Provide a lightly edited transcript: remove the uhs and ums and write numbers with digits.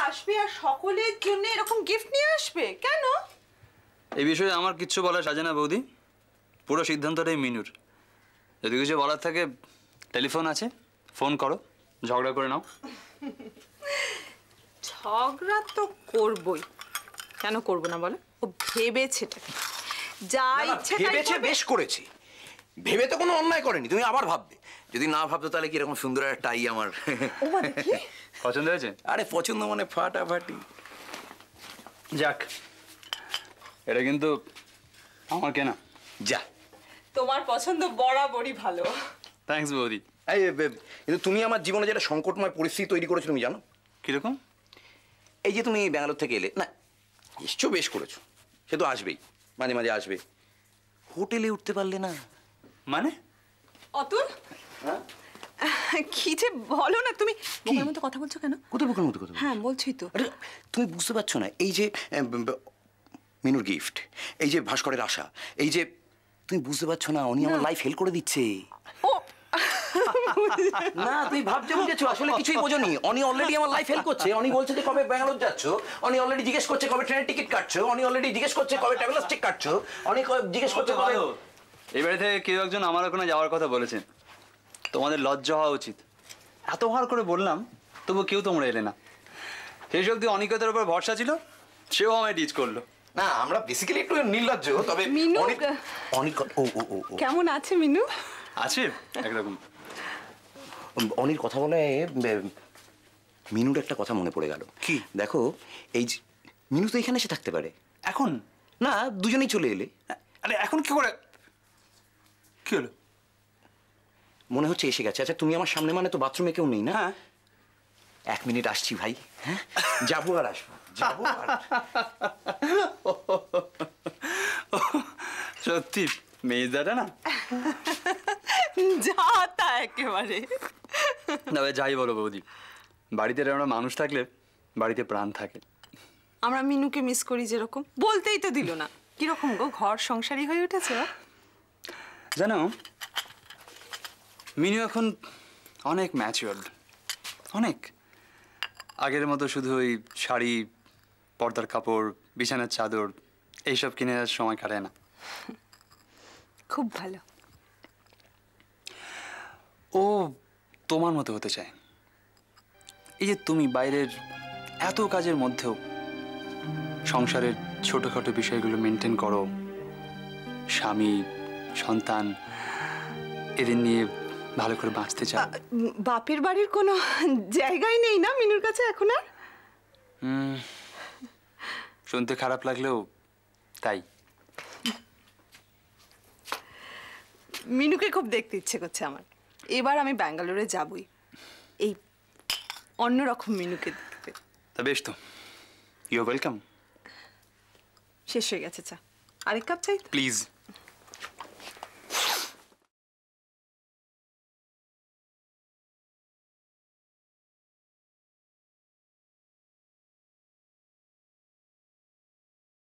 আসবে আর সকলের জন্য এরকম গিফট নিয়ে আসবে কেন? এই বিষয়ে আমার কিচ্ছু বলার সাজে না বৌদি, পুরো সিদ্ধান্তটাই মিনুর। যদি কিছু বলার থাকে টেলিফোন আছে, ফোন করো, ঝগড়া করে নাও। ঝগড়া তো করবই, কেন করব না বলো? ও ভেবেছে যা ইচ্ছে ভেবেছে, বেশ করেছে। ভেবে তো কোনো অন্যায় করেনি, তুমি আবার ভাববে। যদি না ভাবতো তাহলে কি এরকম সুন্দর একটা টাই আমার পছন্দ হয়েছে? আরে পছন্দ মানে ফাটাফাটি। যাক, এটা কিন্তু আমার কেনা। যা, তোমার পছন্দ বরাবরই ভালো। থ্যাঙ্কস বৌদি। এই কিন্তু তুমি আমার জীবনে যেটা সংকটময় পরিস্থিতি তৈরি করেছো তুমি জানো? কিরকম? এই যে তুমি ব্যাঙ্গালোর থেকে এলে না, এসছো বেশ করেছো, সে তো আসবেই, মাঝে মাঝে আসবে। হোটেলে উঠতে পারলে না মানে? অতুল কি যে বলো না তুমি, বোকার মতো কথা বলছো কেন? কোথায় বোকার মতো কথা? হ্যাঁ বলছি তো। তুমি বুঝতে পারছো না, এই যে মিনুর গিফট, এই যে ভাস্করের আশা, এই যে তুমি বুঝতে পারছো না, উনি আমার লাইফ হেল্প করে দিচ্ছে। ও না তুমি ভাবছো বুঝেছো, আসলে কিছুই বোঝোনি। উনি অলরেডি আমার লাইফ হেল্প করছে। উনি বলছে যে কবে ব্যাঙ্গালোর যাচ্ছ, উনি অলরেডি জিজ্ঞেস করছে কবে ট্রেনের টিকিট কাটছো, উনি অলরেডি জিজ্ঞেস করছে কবে ট্রাভেলার্স চেক কাটছো, উনি জিজ্ঞেস করছে কবে। এই বাড়ি থেকে কেউ একজন আমার ওখানে যাওয়ার কথা বলেছেন, তোমাদের লজ্জা হওয়া উচিত। এত ভার করে বললাম তবু কেউ তোমরা এলে না। সেই শক্তি অনিকতার উপর ভরসা ছিল, সেও আমায় ডিচ করলো। না আমরা বেসিক্যালি একটু নির্লজ্জ, তবে মিনু অনেক কেমন আছে মিনু? আছে একরকম। অনির কথা বলে মিনুর একটা কথা মনে পড়ে গেল। কি? দেখো এই মিনু তো এখানে এসে থাকতে পারে এখন। না দুজনেই চলে এলে। আরে এখন কি করে? কি হলো? মনে হচ্ছে এসে গেছে। আচ্ছা তুমি আমার সামনে মানে তো বাথরুমে কেউ নেই না? হ্যাঁ। 1 মিনিট আসছি ভাই। হ্যাঁ যাবো আর আসবো, যাবো আর সত্যি মেয়েদাটা না যা তা একেবারে। না যাই বলো বৌদি, বাড়িতে আমরা মানুষ থাকলে বাড়িতে প্রাণ থাকে। আমরা মিনুকে মিস করি যেরকম, বলতেই তো দিল না। কিরকম গো, ঘর সংসারী হয়ে উঠেছে? জানো মিনু এখন অনেক ম্যাচিওরড, অনেক। আগের মতো শুধু ওই শাড়ি, পর্দার কাপড়, বিছানার চাদর এইসব কিনে সময় কাটায় না। খুব ভালো। ও তোমার মতো হতে চায়। এই যে তুমি বাইরের এত কাজের মধ্যেও সংসারের ছোটখাটো বিষয়গুলো মেনটেন করো, স্বামী সন্তান এদের নিয়ে ভালো করে বাঁচতে চাও। বাপের বাড়ির কোনো জায়গাই নেই না মিনুর কাছে এখন আর? শুনতে খারাপ লাগলেও তাই। মিনুকে খুব দেখতে ইচ্ছে করছে আমার। এবার আমি ব্যাঙ্গালোরে যাবই এই অন্যরকম মিনুকে দেখতে। তা বেশ তো, ইউ ওয়েলকাম। শেষ হয়ে গেছে চা, আরেক কাপ চাই? প্লিজ।